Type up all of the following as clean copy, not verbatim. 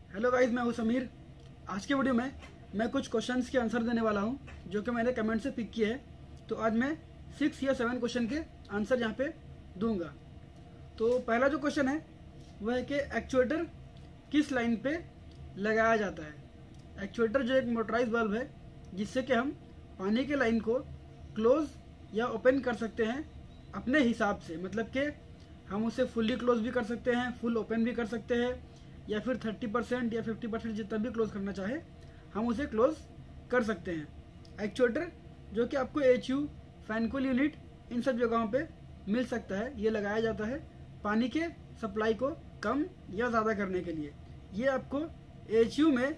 Hello guys, मैं हूं समीर। आज के वीडियो में मैं कुछ क्वेश्चंस के आंसर देने वाला हूं जो कि मैंने कमेंट से पिक किए हैं। तो आज मैं 6 या 7 क्वेश्चन के आंसर यहाँ पे दूंगा। तो पहला जो क्वेश्चन है वह है कि एक्चुएटर किस लाइन पे लगाया जाता है। एक्चुएटर जो एक मोटराइज बल्ब है जिससे कि हम पानी के लाइन को क्लोज या ओपन कर सकते हैं अपने हिसाब से। मतलब कि हम उसे फुल्ली क्लोज भी कर सकते हैं, फुल ओपन भी कर सकते हैं, या फिर 30% या 50% जितना भी क्लोज करना चाहे हम उसे क्लोज कर सकते हैं। एक्चुएटर जो कि आपको HU, फैनकूल यूनिट, इन सब जगहों पे मिल सकता है। ये लगाया जाता है पानी के सप्लाई को कम या ज़्यादा करने के लिए। ये आपको HU में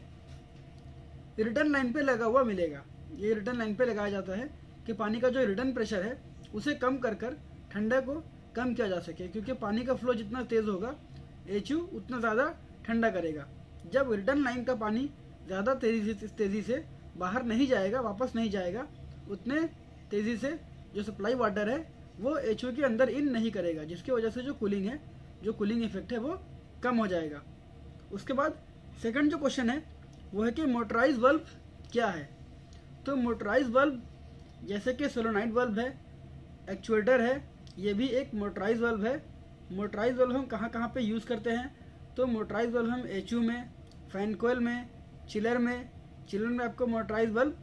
रिटर्न लाइन पे लगा हुआ मिलेगा। ये रिटर्न लाइन पे लगाया जाता है कि पानी का जो रिटर्न प्रेशर है उसे कम कर कर ठंडा को कम किया जा सके, क्योंकि पानी का फ्लो जितना तेज़ होगा HU उतना ज़्यादा ठंडा करेगा। जब रिटर्न लाइन का पानी ज़्यादा तेज़ी से बाहर नहीं जाएगा, वापस नहीं जाएगा, उतने तेज़ी से जो सप्लाई वाटर है वो HU के अंदर इन नहीं करेगा, जिसकी वजह से जो कूलिंग इफेक्ट है वो कम हो जाएगा। उसके बाद सेकंड जो क्वेश्चन है वो है कि मोटराइज बल्ब क्या है। तो मोटराइज बल्ब जैसे कि सोलेनॉइड बल्ब है, एक्चुएटर है, ये भी एक मोटराइज बल्ब है। मोटराइज बल्ब हम कहाँ कहाँ पे यूज़ करते हैं? तो मोटराइज बल्ब हम HU में, फैन कोयल में, चिलर में आपको मोटराइज बल्ब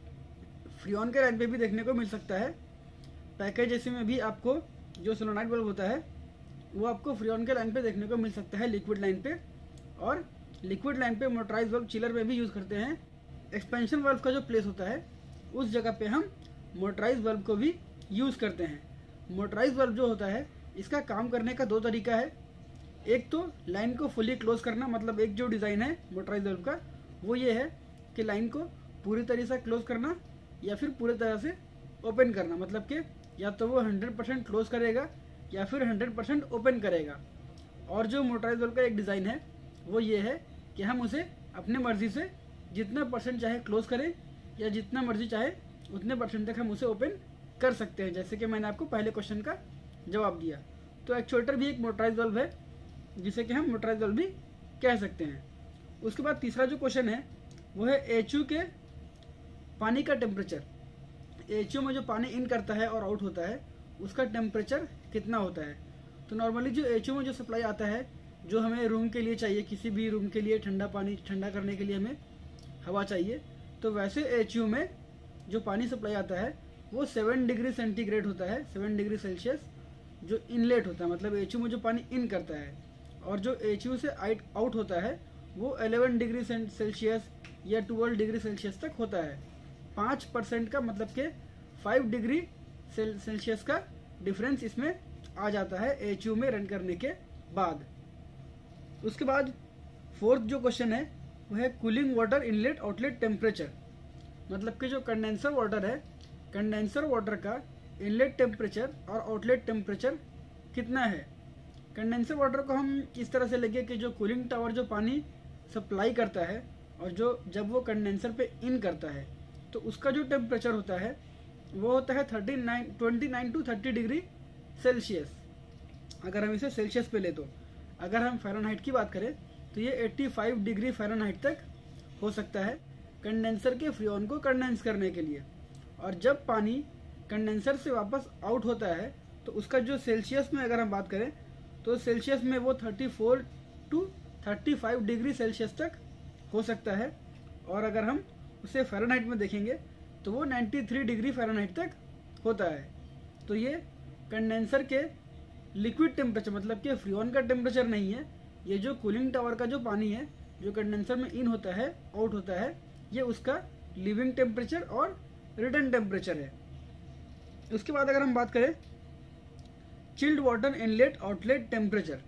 फ्रियोन के लाइन पे भी देखने को मिल सकता है। पैकेज एसी में भी आपको जो सोलेनॉइड बल्ब होता है वो आपको फ्रियोन के लाइन पे देखने को मिल सकता है, लिक्विड लाइन पे। और लिक्विड लाइन पे मोटराइज बल्ब चिलर में भी यूज़ करते हैं। एक्सपेंशन बल्ब का जो प्लेस होता है उस जगह पे हम मोटराइज बल्ब को भी यूज़ करते हैं। मोटराइज बल्ब जो होता है इसका काम करने का 2 तरीका है। एक तो लाइन को फुली क्लोज करना, मतलब एक जो डिज़ाइन है मोटराइज बल्ब का वो ये है कि लाइन को पूरी तरह से क्लोज करना या फिर पूरी तरह से ओपन करना। मतलब कि या तो वो 100% क्लोज करेगा या फिर 100% ओपन करेगा। और जो मोटराइज बल्ब का एक डिज़ाइन है वो ये है कि हम उसे अपने मर्जी से जितना परसेंट चाहे क्लोज करें या जितना मर्जी चाहे उतने परसेंट तक हम उसे ओपन कर सकते हैं, जैसे कि मैंने आपको पहले क्वेश्चन का जवाब दिया। तो एक्चुएटर भी एक मोटराइज बल्ब है जिसे कि हम मोटराइज बल्ब भी कह सकते हैं। उसके बाद तीसरा जो क्वेश्चन है वो है HU के पानी का टेम्परेचर। HU में जो पानी इन करता है और आउट होता है उसका टेम्परेचर कितना होता है। तो नॉर्मली जो HU में जो सप्लाई आता है, जो हमें रूम के लिए चाहिए, किसी भी रूम के लिए ठंडा पानी ठंडा करने के लिए हमें हवा चाहिए, तो वैसे HU में जो पानी सप्लाई आता है वो 7 डिग्री सेंटीग्रेड होता है, 7 डिग्री सेल्सियस जो इनलेट होता है। मतलब HU में जो पानी इन करता है, और जो HU से आउट होता है वो 11 डिग्री सेल्सियस या 12 डिग्री सेल्सियस तक होता है। 5% का, मतलब कि 5 डिग्री सेल्सियस का डिफरेंस इसमें आ जाता है HU में रन करने के बाद। उसके बाद फोर्थ जो क्वेश्चन है वो है cooling water inlet outlet temperature. मतलब कि जो कंडेंसर वाटर है, कंडेंसर वाटर का इनलेट टेम्परेचर और आउटलेट टेम्परेचर कितना है। कंडेंसर वाटर को हम इस तरह से लेंगे कि जो कूलिंग टावर जो पानी सप्लाई करता है और जो जब वो कंडेंसर पे इन करता है तो उसका जो टेम्परेचर होता है वो होता है 29 to 30 डिग्री सेल्सियस। अगर हम इसे सेल्सियस पे ले तो अगर हम फ़ारेनहाइट की बात करें तो ये 85 डिग्री फ़ारेनहाइट तक हो सकता है कंडेंसर के फ्रियोन को कंडेंस करने के लिए। और जब पानी कंडेंसर से वापस आउट होता है तो उसका जो सेल्सियस में अगर हम बात करें तो सेल्सियस में वो 34 to 35 डिग्री सेल्सियस तक हो सकता है। और अगर हम उसे फ़ारेनहाइट में देखेंगे तो वो 93 डिग्री फ़ारेनहाइट तक होता है। तो ये कंडेंसर के लिक्विड टेम्परेचर, मतलब कि फ्रियोन का टेम्परेचर नहीं है, ये जो कूलिंग टावर का जो पानी है जो कंडेंसर में इन होता है आउट होता है, ये उसका लिविंग टेम्परेचर और रिटर्न टेम्परेचर है। उसके बाद अगर हम बात करें chilled water inlet outlet temperature,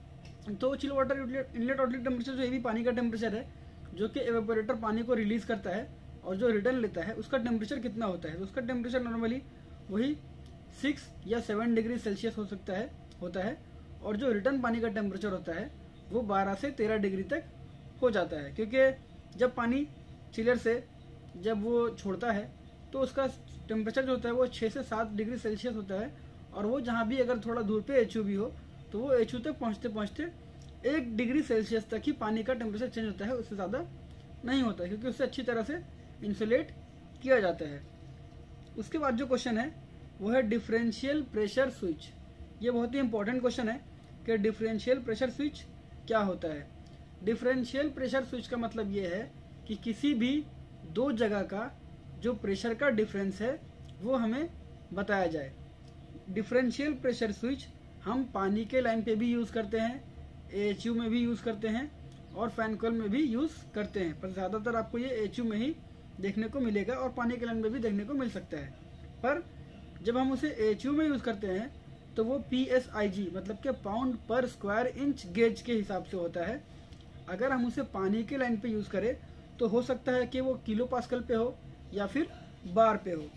तो chilled water inlet outlet temperature जो ये भी पानी का टेम्परेचर है जो कि एवेपोरेटर पानी को रिलीज करता है और जो रिटर्न लेता है उसका टेम्परेचर कितना होता है। तो उसका टेम्परेचर नॉर्मली वही 6 या 7 डिग्री सेल्सियस होता है। और जो रिटर्न पानी का टेम्परेचर होता है वो 12 से 13 डिग्री तक हो जाता है, क्योंकि जब पानी चिलर से जब वो छोड़ता है तो उसका टेम्परेचर जो होता है वो 6 से 7 डिग्री सेल्सियस होता है। और वो जहाँ भी अगर थोड़ा दूर पे HU भी हो तो वो HU तक पहुँचते पहुँचते 1 डिग्री सेल्सियस तक ही पानी का टेम्परेचर चेंज होता है, उससे ज़्यादा नहीं होता है, क्योंकि उससे अच्छी तरह से इंसुलेट किया जाता है। उसके बाद जो क्वेश्चन है वो है डिफरेंशियल प्रेशर स्विच। ये बहुत ही इंपॉर्टेंट क्वेश्चन है कि डिफरेंशियल प्रेशर स्विच क्या होता है। डिफरेंशियल प्रेशर स्विच का मतलब ये है कि किसी भी दो जगह का जो प्रेशर का डिफरेंस है वो हमें बताया जाए। डिफरेंशियल प्रेशर स्विच हम पानी के लाइन पे भी यूज़ करते हैं, AHU में भी यूज़ करते हैं और फैन कॉइल में भी यूज़ करते हैं, पर ज़्यादातर आपको ये AHU में ही देखने को मिलेगा और पानी के लाइन में भी देखने को मिल सकता है। पर जब हम उसे AHU में यूज़ करते हैं तो वो PSIG मतलब कि पाउंड पर स्क्वायर इंच गेज के हिसाब से होता है। अगर हम उसे पानी के लाइन पे यूज़ करें तो हो सकता है कि वो किलो पास्कल पे हो या फिर बार पे हो।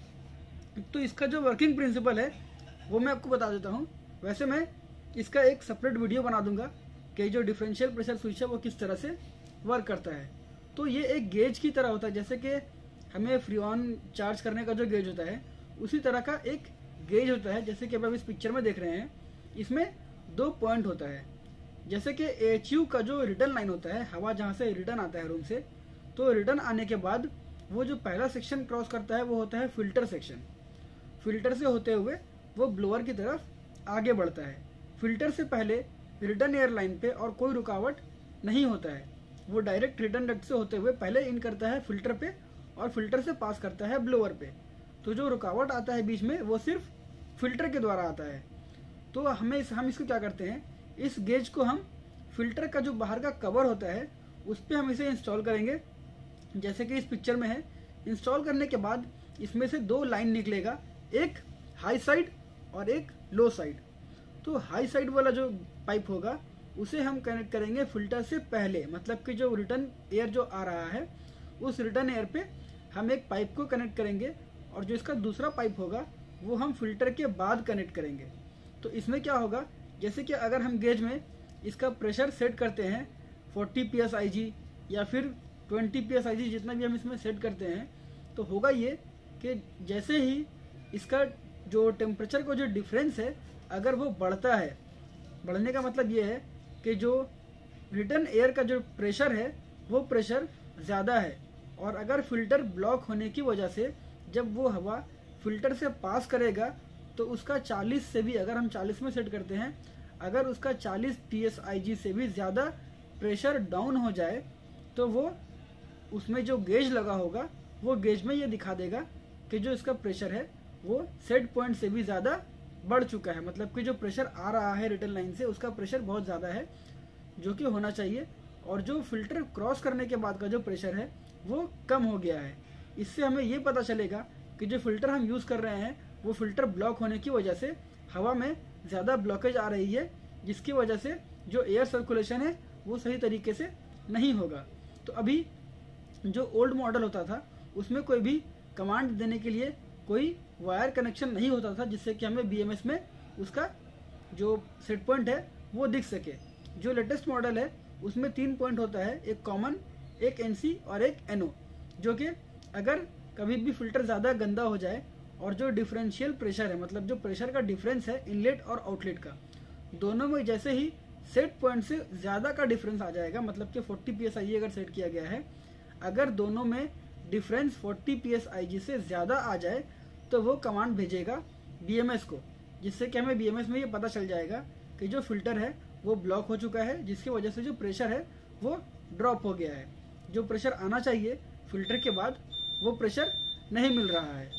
तो इसका जो वर्किंग प्रिंसिपल है वो मैं आपको बता देता हूँ। वैसे मैं इसका एक सेपरेट वीडियो बना दूंगा कि जो डिफरेंशियल प्रेशर स्विच है वो किस तरह से वर्क करता है। तो ये एक गेज की तरह होता है, जैसे कि हमें फ्रीऑन चार्ज करने का जो गेज होता है उसी तरह का एक गेज होता है। जैसे कि अब इस पिक्चर में देख रहे हैं, इसमें 2 पॉइंट होता है। जैसे कि AHU का जो रिटर्न लाइन होता है, हवा जहाँ से रिटर्न आता है रूम से, तो रिटर्न आने के बाद वो जो पहला सेक्शन क्रॉस करता है वो होता है फिल्टर सेक्शन। फिल्टर से होते हुए वो ब्लोअर की तरफ आगे बढ़ता है। फिल्टर से पहले रिटर्न एयर लाइन पे और कोई रुकावट नहीं होता है, वो डायरेक्ट रिटर्न डक्ट से होते हुए पहले इन करता है फिल्टर पे और फिल्टर से पास करता है ब्लोअर पे। तो जो रुकावट आता है बीच में वो सिर्फ फिल्टर के द्वारा आता है। तो हम इसको क्या करते हैं, इस गेज को हम फिल्टर का जो बाहर का कवर होता है उस पर हम इसे इंस्टॉल करेंगे, जैसे कि इस पिक्चर में है। इंस्टॉल करने के बाद इसमें से 2 लाइन निकलेगा, एक हाई साइड और एक लो साइड। तो हाई साइड वाला जो पाइप होगा उसे हम कनेक्ट करेंगे फिल्टर से पहले, मतलब कि जो रिटर्न एयर जो आ रहा है उस रिटर्न एयर पे हम एक पाइप को कनेक्ट करेंगे और जो इसका दूसरा पाइप होगा वो हम फिल्टर के बाद कनेक्ट करेंगे। तो इसमें क्या होगा, जैसे कि अगर हम गेज में इसका प्रेशर सेट करते हैं 40 PSIG या फिर 20 PSIG, जितना भी हम इसमें सेट करते हैं, तो होगा ये कि जैसे ही इसका जो टेम्परेचर का जो डिफरेंस है अगर वो बढ़ता है, बढ़ने का मतलब ये है कि जो रिटर्न एयर का जो प्रेशर है वो प्रेशर ज़्यादा है, और अगर फिल्टर ब्लॉक होने की वजह से जब वो हवा फिल्टर से पास करेगा तो उसका 40 से भी, अगर हम 40 में सेट करते हैं, अगर उसका 40 PSIG से भी ज़्यादा प्रेशर डाउन हो जाए तो वो उसमें जो गेज लगा होगा वो गेज में ये दिखा देगा कि जो इसका प्रेशर है वो सेट पॉइंट से भी ज़्यादा बढ़ चुका है। मतलब कि जो प्रेशर आ रहा है रिटर्न लाइन से उसका प्रेशर बहुत ज़्यादा है, जो कि होना चाहिए, और जो फिल्टर क्रॉस करने के बाद का जो प्रेशर है वो कम हो गया है। इससे हमें ये पता चलेगा कि जो फिल्टर हम यूज़ कर रहे हैं वो फिल्टर ब्लॉक होने की वजह से हवा में ज़्यादा ब्लॉकेज आ रही है, जिसकी वजह से जो एयर सर्कुलेशन है वो सही तरीके से नहीं होगा। तो अभी जो ओल्ड मॉडल होता था उसमें कोई भी कमांड देने के लिए कोई वायर कनेक्शन नहीं होता था, जिससे कि हमें BMS में उसका जो सेट पॉइंट है वो दिख सके। जो लेटेस्ट मॉडल है उसमें 3 पॉइंट होता है, एक कॉमन, एक NC और एक NO, जो कि अगर कभी भी फिल्टर ज़्यादा गंदा हो जाए और जो डिफरेंशियल प्रेशर है, मतलब जो प्रेशर का डिफरेंस है इनलेट और आउटलेट का, दोनों में जैसे ही सेट पॉइंट से ज़्यादा का डिफरेंस आ जाएगा, मतलब कि 40 PSIG अगर सेट किया गया है, अगर दोनों में डिफरेंस 40 PSIG से ज़्यादा आ जाए तो वो कमांड भेजेगा BMS को, जिससे कि हमें BMS में ये पता चल जाएगा कि जो फिल्टर है वो ब्लॉक हो चुका है, जिसकी वजह से जो प्रेशर है वो ड्रॉप हो गया है। जो प्रेशर आना चाहिए फिल्टर के बाद वो प्रेशर नहीं मिल रहा है।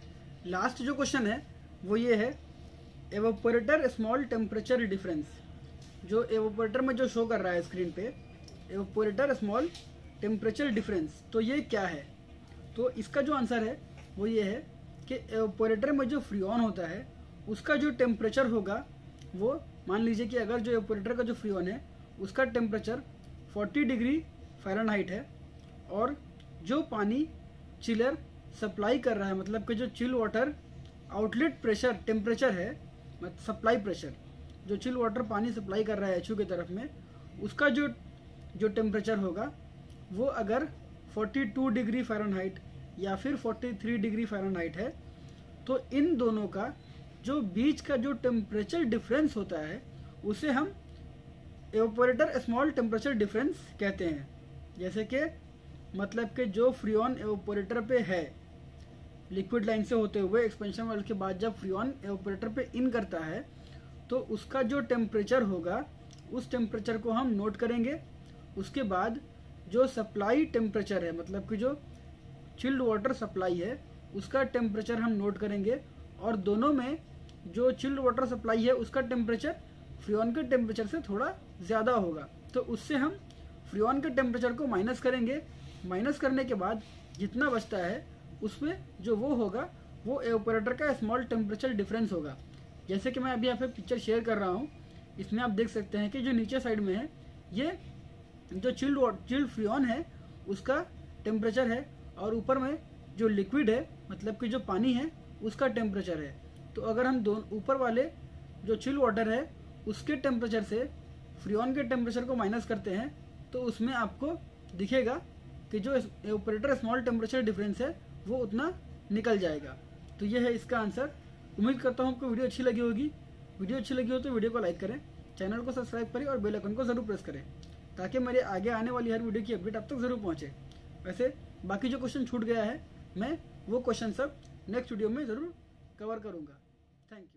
लास्ट जो क्वेश्चन है वो ये है, एवोपोरेटर स्मॉल टेम्परेचर डिफरेंस। जो एवोपोरेटर में जो शो कर रहा है स्क्रीन पे, एवोपोरेटर स्मॉल टेम्परेचर डिफरेंस, तो ये क्या है? तो इसका जो आंसर है वो ये है कि एवोपोरेटर में जो फ्रीऑन होता है उसका जो टेम्परेचर होगा वो, मान लीजिए कि अगर जो एवोपोरेटर का जो फ्रीऑन है उसका टेम्परेचर 40 डिग्री फ़ारेनहाइट है, और जो पानी चिलर सप्लाई कर रहा है, मतलब कि जो chill water outlet pressure temperature है, मतलब सप्लाई प्रेशर, जो चिल वाटर पानी सप्लाई कर रहा है HU की तरफ में, उसका जो टेम्परेचर होगा वो अगर 42 डिग्री फ़ारेनहाइट या फिर 43 डिग्री फ़ारेनहाइट है, तो इन दोनों का जो बीच का जो टेम्परेचर डिफरेंस होता है उसे हम एवापोरेटर स्मॉल टेम्परेचर डिफरेंस कहते हैं। जैसे कि मतलब कि जो फ्रीऑन एवापोरेटर पे है, लिक्विड लाइन से होते हुए एक्सपेंशन वाल्व के बाद जब फ्रीऑन एवापोरेटर पे इन करता है तो उसका जो टेम्परेचर होगा उस टेम्परेचर को हम नोट करेंगे। उसके बाद जो सप्लाई टेम्परेचर है, मतलब कि जो चिल्ड वाटर सप्लाई है, उसका टेम्परेचर हम नोट करेंगे। और दोनों में जो चिल्ड वाटर सप्लाई है उसका टेम्परेचर फ्रीऑन के टेम्परेचर से थोड़ा ज़्यादा होगा, तो उससे हम फ्रीऑन के टेम्परेचर को माइनस करेंगे। माइनस करने के बाद जितना बचता है उसमें जो वो होगा वो एवापोरेटर का स्मॉल टेम्परेचर डिफरेंस होगा। जैसे कि मैं अभी यहाँ पे पिक्चर शेयर कर रहा हूँ, इसमें आप देख सकते हैं कि जो नीचे साइड में है ये जो चिल्ड फ्रीऑन है उसका टेम्परेचर है, और ऊपर में जो लिक्विड है मतलब कि जो पानी है उसका टेम्परेचर है। तो अगर हम दोनों ऊपर वाले जो चिल वाटर है उसके टेम्परेचर से फ्रीऑन के टेम्परेचर को माइनस करते हैं तो उसमें आपको दिखेगा कि जो एवापोरेटर स्मॉल टेम्परेचर डिफरेंस है वो उतना निकल जाएगा। तो ये है इसका आंसर। उम्मीद करता हूँ आपको वीडियो अच्छी लगी होगी। वीडियो अच्छी लगी हो तो वीडियो को लाइक करें, चैनल को सब्सक्राइब करें और बेल आइकन को ज़रूर प्रेस करें ताकि मेरे आगे आने वाली हर वीडियो की अपडेट आप तक ज़रूर पहुँचे। वैसे बाकी जो क्वेश्चन छूट गया है मैं वो क्वेश्चन सब नेक्स्ट वीडियो में ज़रूर कवर करूँगा। Thank you.